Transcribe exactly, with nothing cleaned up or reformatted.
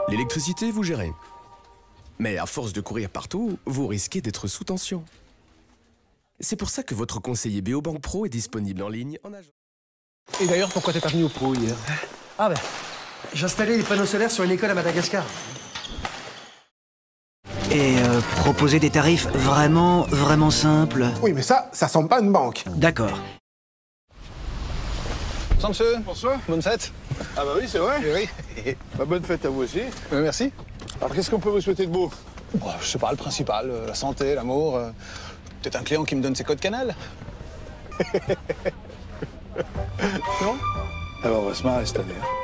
L'électricité, vous gérez. Mais à force de courir partout, vous risquez d'être sous tension. C'est pour ça que votre conseiller Beobank Pro est disponible en ligne en agence. Et d'ailleurs, pourquoi t'es pas venu au pro hier? Ah ben, j'installais les panneaux solaires sur une école à Madagascar. Et euh, proposer des tarifs vraiment, vraiment simples. Oui, mais ça, ça semble pas une banque. D'accord. Bonsoir, monsieur. Bonsoir. Bonne fête. Ah bah oui, c'est vrai. Oui, oui. Bah, bonne fête à vous aussi. Euh, merci. Alors, qu'est-ce qu'on peut vous souhaiter de beau? Oh, je sais pas, le principal, euh, la santé, l'amour. euh, Peut-être un client qui me donne ses codes canal. Non? Alors, on va se marrer cette année. Hein.